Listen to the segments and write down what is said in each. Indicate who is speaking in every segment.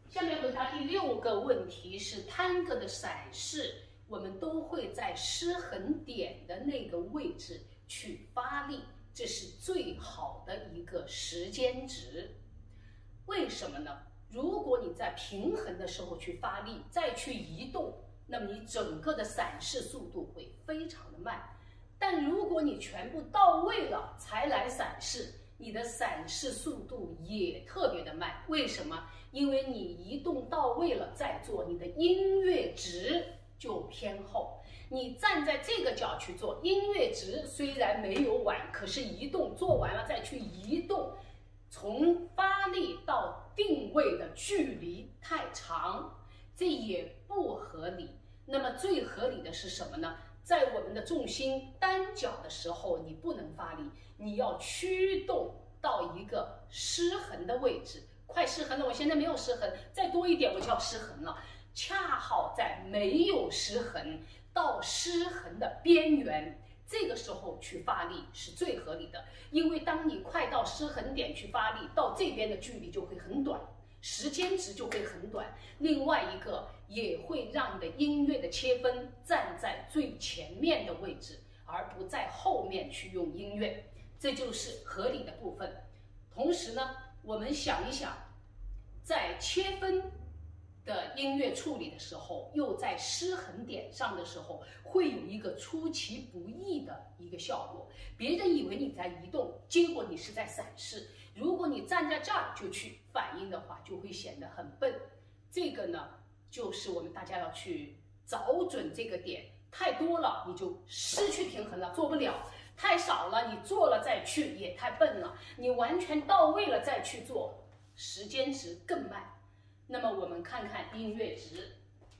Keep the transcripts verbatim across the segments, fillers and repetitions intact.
Speaker 1: 下面回答第六个问题是探戈的闪式，我们都会在失衡点的那个位置去发力，这是最好的一个时间值。为什么呢？如果你在平衡的时候去发力，再去移动，那么你整个的闪式速度会非常的慢。但如果你全部到位了才来闪式，你的闪式速度也特别的慢。为什么？因为你移动到位了再做，你的音乐值就偏后。你站在这个角去做，音乐值虽然没有晚，可是移动做完了再去移动，从发力到定位的距离太长，这也不合理。那么最合理的是什么呢？在我们的重心单脚的时候，你不能发力，你要驱动到一个失衡的位置。快失衡了，我现在没有失衡，再多一点我就要失衡了。恰好在没有失衡到失衡的边缘，这个时候去发力是最合理的。因为当你快到失衡点去发力，到这边的距离就会很短，时间值就会很短。另外一个也会让你的音乐的切分站在最前面的位置，而不在后面去用音乐，这就是合理的部分。同时呢，我们想一想，在切分的音乐处理的时候，又在失衡点上的时候，会有一个出其不意的一个效果。别人以为你在移动，结果你是在闪式。如果你站在这儿就去反应的话，就会显得很笨。这个呢，就是我们大家要去找准这个点。太多了，你就失去平衡了，做不了；太少了，你做了再去也太笨了。你完全到位了再去做，时间值更慢。那么我们看看音乐值。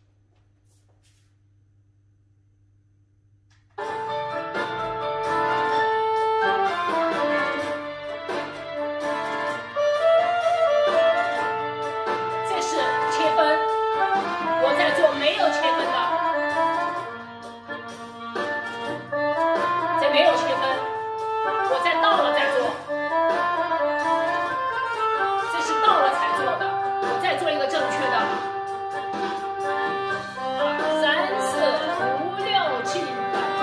Speaker 1: 这是切分，我在做没有切分的，这没有切分，我在到了再做，这是到了才做的。再做一个正确的，啊，三四五六七八，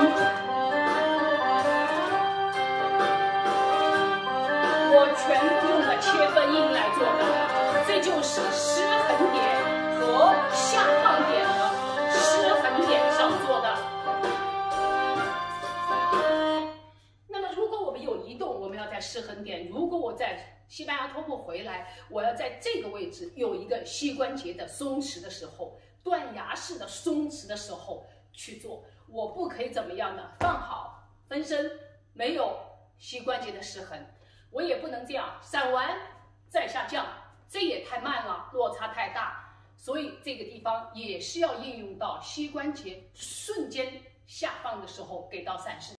Speaker 1: 我全部用了切分音来做的，这就是失衡点和下放点的失衡点上做的。那么如果我们有移动，我们要在失衡点；如果我在西班牙托步回来，我要在这个位置有一个膝关节的松弛的时候，断崖式的松弛的时候去做。我不可以怎么样呢？放好分身，没有膝关节的失衡。我也不能这样闪完再下降，这也太慢了，落差太大。所以这个地方也是要应用到膝关节瞬间下放的时候给到闪式。